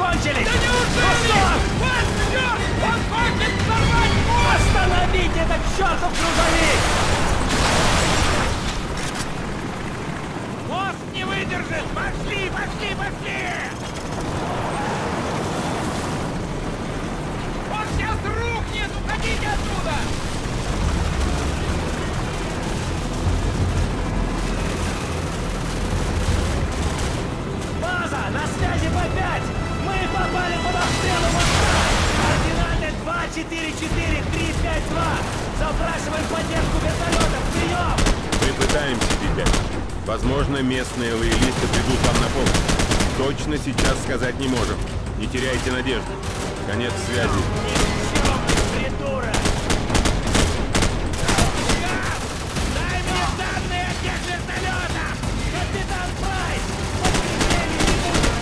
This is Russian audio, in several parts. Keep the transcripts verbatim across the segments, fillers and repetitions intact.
закончились! Да неужели? Вот черт! Он хочет взорвать мост! Остановите этот чертов грузовик! Мост не выдержит! Пошли, пошли, пошли! Он сейчас рухнет! Уходите отсюда! База, на связи по пять! Мы попали под обстрел у моста! Координаты два четыре четыре три пять два! Запрашиваем поддержку вертолетов! Прием! Мы пытаемся, Би пять. Возможно, местные лоялисты придут вам на помощь. Точно сейчас сказать не можем. Не теряйте надежды. Конец связи. Никчемный придурок! Газ! Дай мне данные о тех вертолетах! Капитан Прайс! Подкрепление не будет!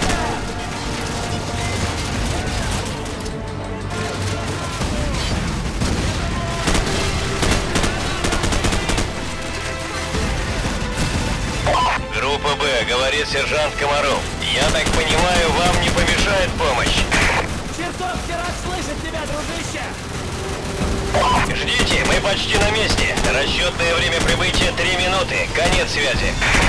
Группа Б, говорит сержант Комаров. Я так понимаю, вам не помешает помощь? Чертовски рад слышать тебя, дружище! Ждите, мы почти на месте. Расчетное время прибытия три минуты. Конец связи.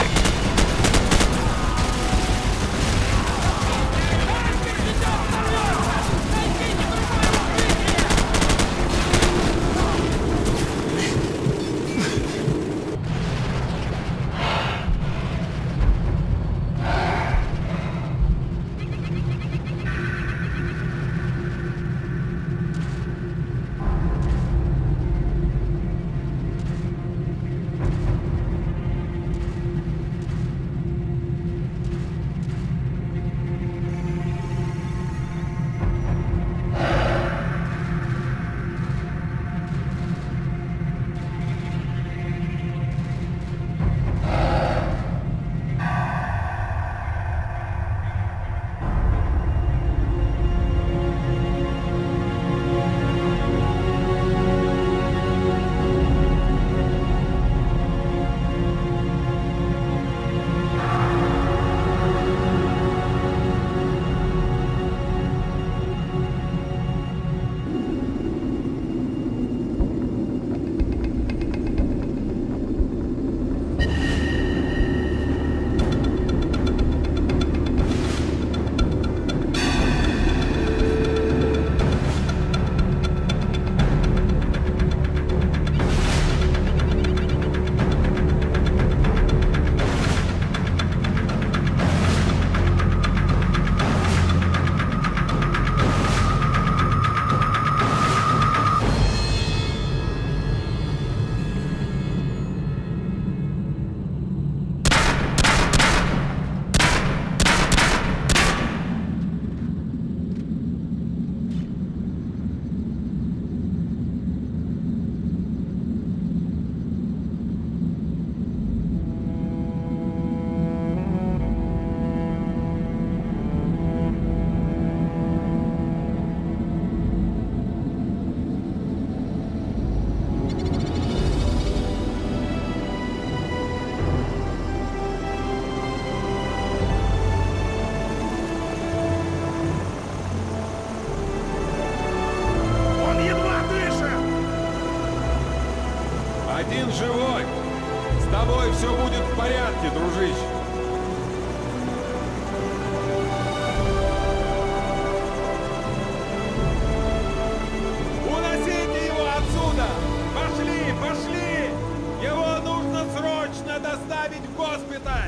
Один живой! С тобой все будет в порядке, дружище! Уносите его отсюда! Пошли, пошли! Его нужно срочно доставить в госпиталь!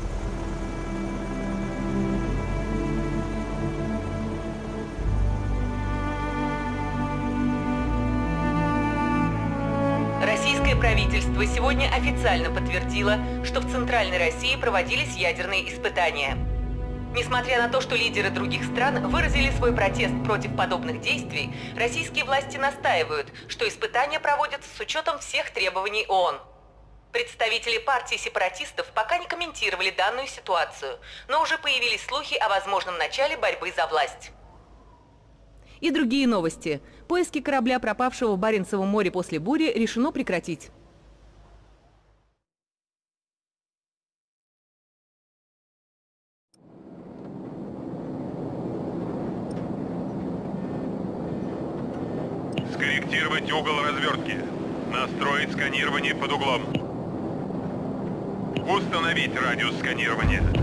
Российское правительство сегодня официально подтвердило, что в Центральной России проводились ядерные испытания. Несмотря на то, что лидеры других стран выразили свой протест против подобных действий, российские власти настаивают, что испытания проводятся с учетом всех требований ООН. Представители партии сепаратистов пока не комментировали данную ситуацию, но уже появились слухи о возможном начале борьбы за власть. И другие новости. Поиски корабля, пропавшего в Баренцевом море после бури, решено прекратить. Скорректировать угол развертки. Настроить сканирование под углом. Установить радиус сканирования.